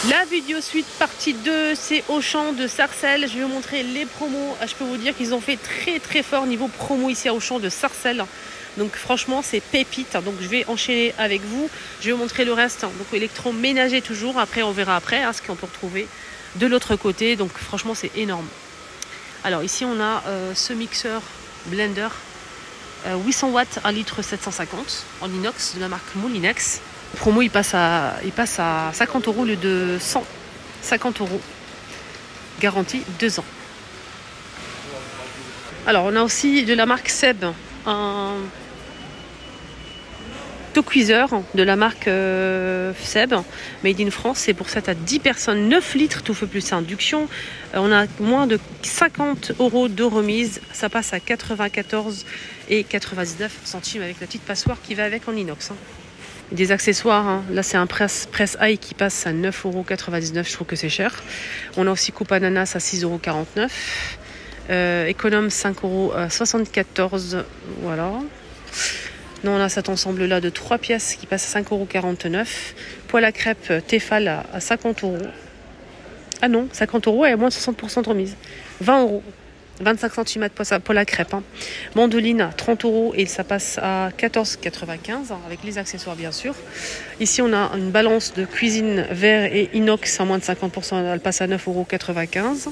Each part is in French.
La vidéo suite partie 2, c'est Auchan de Sarcelles. Je vais vous montrer les promos. Je peux vous dire qu'ils ont fait très fort niveau promo ici à Auchan de Sarcelles. Donc franchement c'est pépite. Donc je vais enchaîner avec vous. Je vais vous montrer le reste. Donc électroménager toujours. Après on verra après ce qu'on peut retrouver de l'autre côté. Donc franchement c'est énorme. Alors ici on a ce mixeur blender 800 watts 1 litre 750 en inox de la marque Moulinex. Le promo il passe à 50 € au lieu de 150 €. Garantie 2 ans. Alors on a aussi de la marque Seb un cuiseur de la marque Seb Made in France. C'est pour 7 à 10 personnes, 9 litres tout feu plus induction. On a moins de 50 € de remise. Ça passe à 94,99 centimes avec la petite passoire qui va avec en inox. Des accessoires, là c'est un presse ail qui passe à 9,99 €. Je trouve que c'est cher. On a aussi coupe ananas à 6,49 €. Économe 5,74 €. Voilà. Non, on a cet ensemble là de 3 pièces qui passe à 5,49 €. Poêle à crêpes Tefal à 50 €. Ah non, 50 € et à moins de 60% de remise. 20 €. 25 cm poêle à crêpes. Mandoline à 30 € et ça passe à 14,95 € avec les accessoires bien sûr. Ici on a une balance de cuisine verre et inox à moins de 50%. Elle passe à 9,95 €.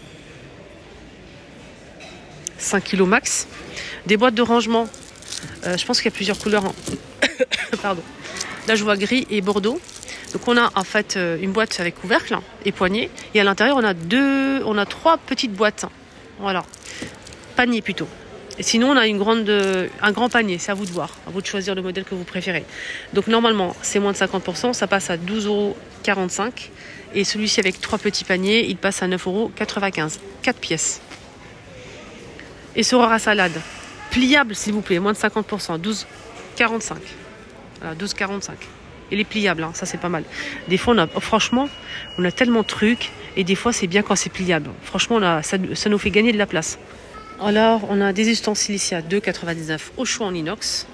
5 kg max. Des boîtes de rangement. Je pense qu'il y a plusieurs couleurs. Pardon. Là je vois gris et bordeaux. Donc on a en fait une boîte avec couvercle et poignée. Et à l'intérieur on a 3 petites boîtes. Voilà. Panier plutôt. Et sinon on a un grand panier. C'est à vous de voir. À vous de choisir le modèle que vous préférez. Donc normalement c'est moins de 50%. Ça passe à 12,45 €. Et celui-ci avec 3 petits paniers, il passe à 9,95 €. 4 pièces. Et Essoreur à salade. Pliable s'il vous plaît, moins de 50%, 12,45 €. Voilà, 12,45 €. Il est pliable, ça c'est pas mal. Des fois, franchement, on a tellement de trucs et des fois c'est bien quand c'est pliable. Franchement, ça nous fait gagner de la place. Alors, on a des ustensiles ici à 2,99 € au choix en inox.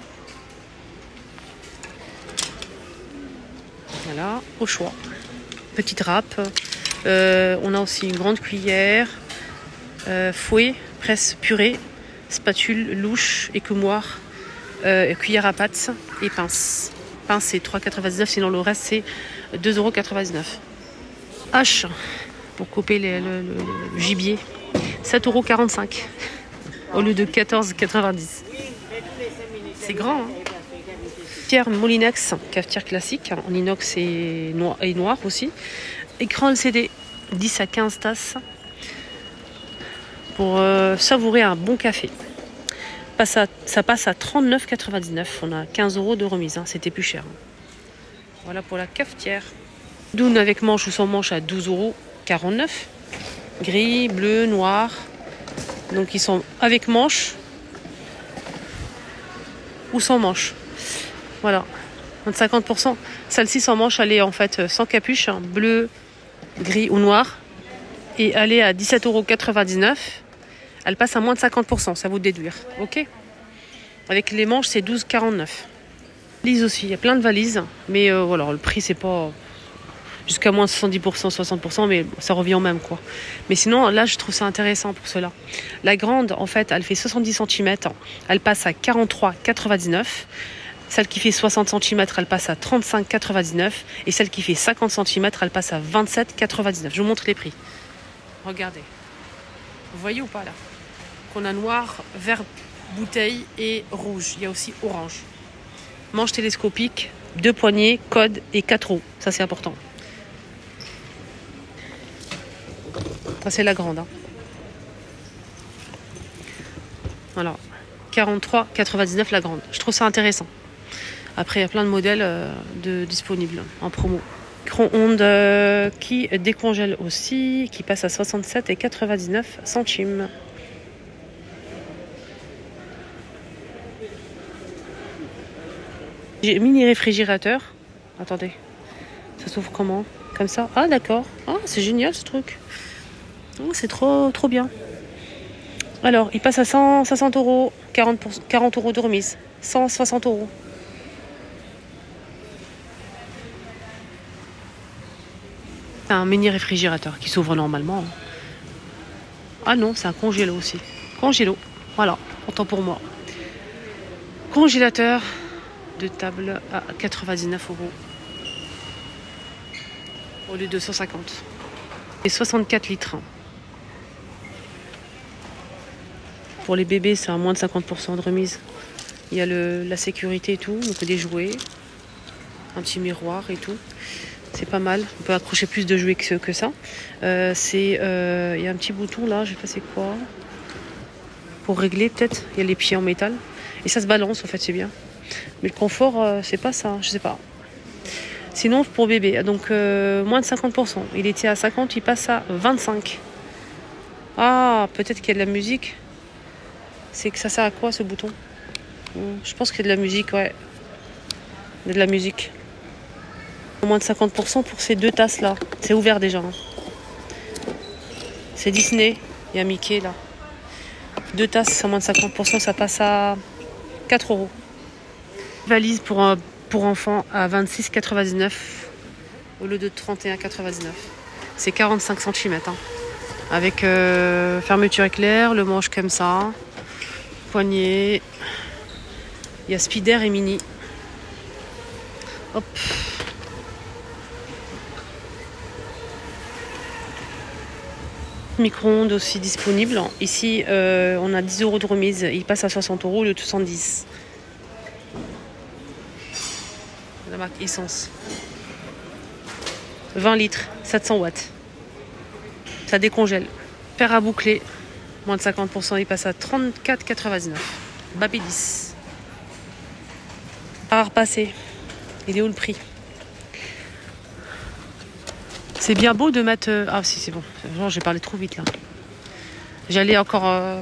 Voilà, au choix. Petite râpe. On a aussi une grande cuillère, fouet, presse purée, spatule, louche, écumoire, cuillère à pâte et pince. Pince c'est 3,99 €, sinon le reste c'est 2,99 €. Hache pour couper le gibier, 7,45 € au lieu de 14,90 €. C'est grand. Cafetière Moulinex, cafetière classique en inox et noir aussi. Écran LCD, 10 à 15 tasses pour savourer un bon café. Ça passe à 39,99 €. On a 15 € de remise, c'était plus cher. Voilà pour la cafetière. Doune avec manche ou sans manche à 12,49 €. Gris, bleu, noir. Donc ils sont avec manche ou sans manche. Voilà. 50%. Celle-ci sans manche, elle est en fait sans capuche, bleu, gris ou noir. Et elle est à 17,99 €. Elle passe à moins de 50%, ça vous déduire. Ok. Avec les manches, c'est 12,49 €. Valises aussi, il y a plein de valises. Mais voilà, le prix, c'est pas jusqu'à moins de 70%, 60%, mais ça revient au même quoi. Mais sinon, là, je trouve ça intéressant pour cela. La grande, en fait, elle fait 70 cm. Elle passe à 43,99 €. Celle qui fait 60 cm, elle passe à 35,99 € et celle qui fait 50 cm, elle passe à 27,99 €. Je vous montre les prix. Regardez. Vous voyez ou pas là? Qu'on a noir, vert bouteille et rouge. Il y a aussi orange. Manche télescopique, 2 poignées, code et 4 roues. Ça c'est important. Ça c'est la grande. Voilà. 43,99 € la grande. Je trouve ça intéressant. Après, il y a plein de modèles disponibles en promo. Micro-ondes qui décongèle aussi, qui passe à 67,99 centimes. J'ai mini réfrigérateur. Attendez, ça s'ouvre comment? Comme ça? Ah d'accord. Ah c'est génial ce truc. Oh, c'est trop bien. Alors, il passe à 160 €, 40 € de remise. 160 €. C'est un mini réfrigérateur qui s'ouvre normalement. Ah non, c'est un congélo aussi. Congélo, voilà, autant pour moi. Congélateur de table à 99 € au lieu de 150. Et 64 litres. Pour les bébés, c'est à moins de 50% de remise. Il y a la sécurité et tout, donc des jouets, un petit miroir et tout. C'est pas mal. On peut accrocher plus de jouets que ça. Il y a un petit bouton là, je sais pas c'est quoi. Pour régler peut-être. Il y a les pieds en métal. Et ça se balance en fait, c'est bien. Mais le confort, c'est pas ça, je sais pas. Sinon pour bébé, donc moins de 50%. Il était à 50, il passe à 25. Ah, peut-être qu'il y a de la musique. C'est que ça sert à quoi ce bouton? Je pense qu'il y a de la musique, ouais. Il y a de la musique. Moins de 50% pour ces 2 tasses là. C'est ouvert déjà. Hein. C'est Disney. Il y a Mickey là. 2 tasses à moins de 50%, ça passe à 4 €. Valise pour enfants à 26,99 au lieu de 31,99. C'est 45 cm. Hein. Avec fermeture éclair, le manche comme ça. Poignée. Il y a Spider et Mini. Hop. Micro-ondes aussi disponible. Ici, on a 10 € de remise. Il passe à 60 € au lieu de 70. La marque Essence. 20 litres, 700 watts. Ça décongèle. Fer à boucler. Moins de 50%, il passe à 34,99. Baby 10. À repasser. Il est où le prix? C'est bien beau de mettre... Ah si, c'est bon. Genre, j'ai parlé trop vite là. J'allais encore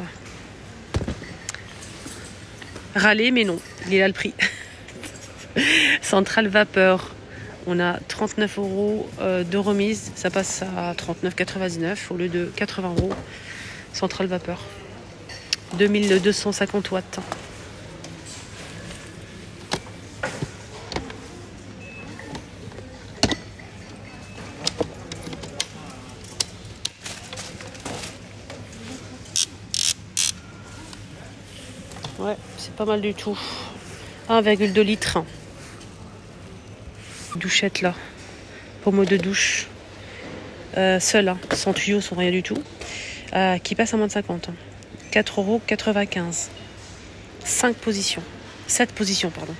râler, mais non. Il est là le prix. Centrale vapeur. On a 39 € de remise. Ça passe à 39,99 au lieu de 80 €. Centrale vapeur. 2250 watts. Ouais, c'est pas mal du tout. 1,2 litres. Douchette là. Pommeau de douche. Seul, hein, sans tuyau, sans rien du tout. Qui passe à moins de 50. 4,95 €. 5 positions. 7 positions, pardon.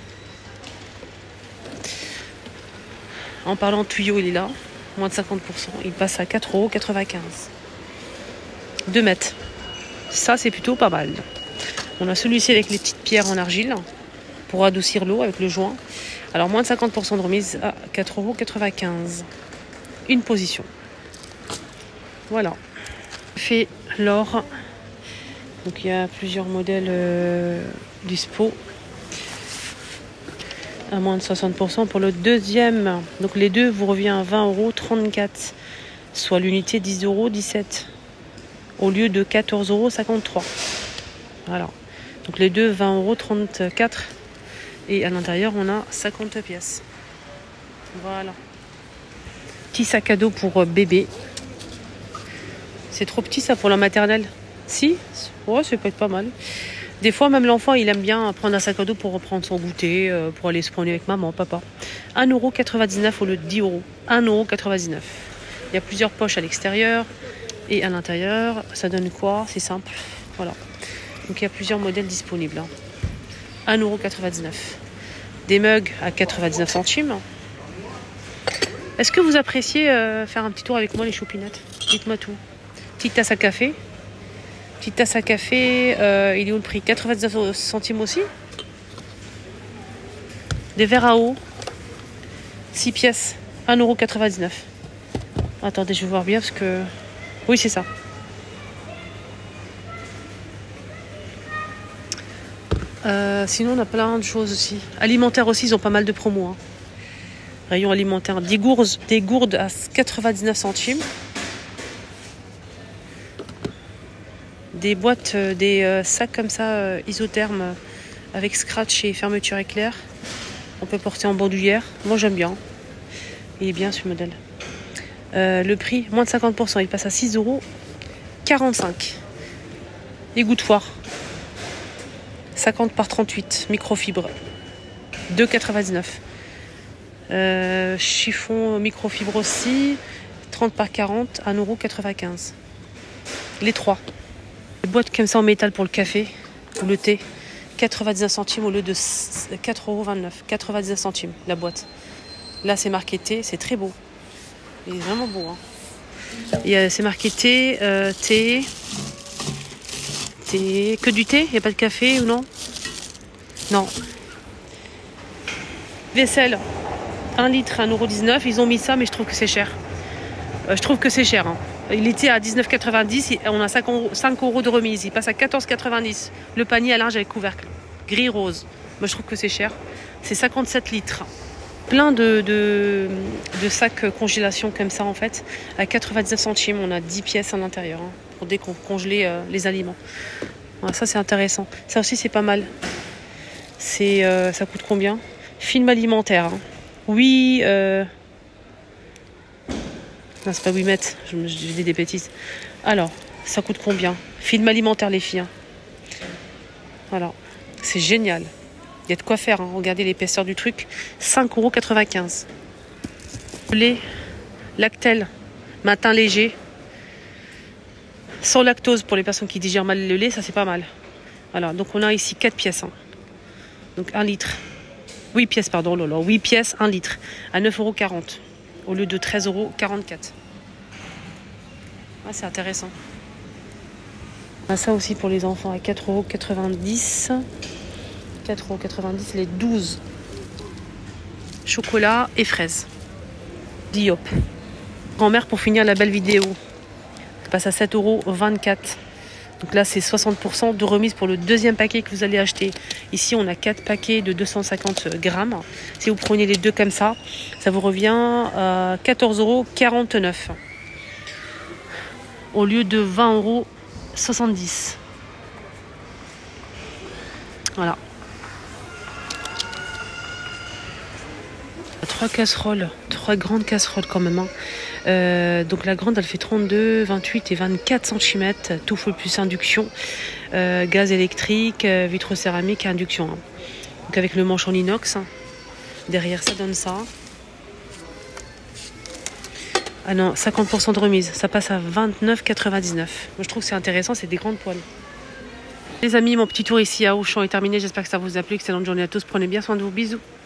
En parlant de tuyau, il est là. Moins de 50%. Il passe à 4,95 €. 2 mètres. Ça, c'est plutôt pas mal. On a celui-ci avec les petites pierres en argile pour adoucir l'eau avec le joint. Alors, moins de 50% de remise à 4,95 €. Une position. Voilà. Fait l'or. Donc, il y a plusieurs modèles dispo. À moins de 60% pour le deuxième. Donc, les deux vous revient à 20,34 €. Soit l'unité 10,17 € au lieu de 14,53 €. Voilà. Donc les deux 20,34 €. Et à l'intérieur, on a 50 pièces. Voilà. Petit sac à dos pour bébé. C'est trop petit ça pour la maternelle. Si, ouais, ça peut être pas mal. Des fois, même l'enfant, il aime bien prendre un sac à dos pour reprendre son goûter, pour aller se promener avec maman, papa. 1,99 € au lieu de 10 €. 1,99 €. Il y a plusieurs poches à l'extérieur et à l'intérieur. Ça donne quoi? C'est simple. Voilà. Donc il y a plusieurs modèles disponibles. Hein. 1,99 €. Des mugs à 99 centimes. Est-ce que vous appréciez faire un petit tour avec moi les choupinettes? Dites-moi tout. Petite tasse à café. Petite tasse à café, il est où le prix? 99 centimes aussi. Des verres à eau. 6 pièces. 1,99 €. Attendez, je vais voir bien parce que... Oui, c'est ça. Sinon, on a plein de choses aussi. Alimentaire aussi, ils ont pas mal de promos. Hein. Rayon alimentaire. Des gourdes à 99 centimes. Des boîtes, des sacs comme ça, isothermes, avec scratch et fermeture éclair. On peut porter en bandoulière. Moi, j'aime bien. Il est bien ce modèle. Le prix, moins de 50%, il passe à 6,45 €. Égouttoir, 50 par 38, microfibre, 2,99 €. Chiffon microfibre aussi, 30 par 40, 1,95 €. Les trois. Les boîtes comme ça en métal pour le café ou le thé, 99 centimes au lieu de 4,29 €. 99 centimes la boîte. Là c'est marqué thé, c'est très beau. Il est vraiment beau. Hein. C'est marqué thé, thé, que du thé, il n'y a pas de café ou non? Non. Vaisselle, 1 litre, 1,19 €. Ils ont mis ça, mais je trouve que c'est cher. Hein. Il était à 19,90 €. On a 5 € de remise. Il passe à 14,90 €. Le panier à linge avec couvercle. Gris rose. Moi, je trouve que c'est cher. C'est 57 litres. Plein de sacs congélation comme ça, en fait. À 99 centimes. On a 10 pièces à l'intérieur. Hein, pour décongeler les aliments. Voilà, ça, c'est intéressant. Ça aussi, c'est pas mal. Ça coûte combien? Film alimentaire. Hein. Oui. Non, c'est pas 8 mètres, je dis des bêtises. Alors, ça coûte combien? Film alimentaire, les filles. Hein. Voilà, c'est génial. Il y a de quoi faire, hein. Regardez l'épaisseur du truc. 5,95 €. Lait, Lactel, matin léger. Sans lactose pour les personnes qui digèrent mal le lait, ça c'est pas mal. Voilà, donc on a ici 4 pièces. Hein. Donc 1 litre. 8 pièces, pardon, 8 pièces, 1 litre. À 9,40 € au lieu de 13,44 €. Ah, c'est intéressant. On a ça aussi pour les enfants à 4,90 €. 4,90 € les 12. Chocolat et fraises. Diop. Grand-mère pour finir la belle vidéo. Ça passe à 7,24 €. Donc là, c'est 60% de remise pour le deuxième paquet que vous allez acheter. Ici, on a 4 paquets de 250 grammes. Si vous prenez les deux comme ça, ça vous revient à 14,49 € au lieu de 20,70 €. Voilà. 3 casseroles, 3 grandes casseroles quand même. Hein. Donc la grande elle fait 32, 28 et 24 cm, tout full plus induction, gaz électrique, vitre céramique et induction. Hein. Donc avec le manche en inox, hein. Derrière ça donne ça. Ah non, 50% de remise, ça passe à 29,99 €. Moi je trouve que c'est intéressant, c'est des grandes poêles. Les amis, mon petit tour ici à Auchan est terminé, j'espère que ça vous a plu, excellente journée à tous, prenez bien soin de vous, bisous.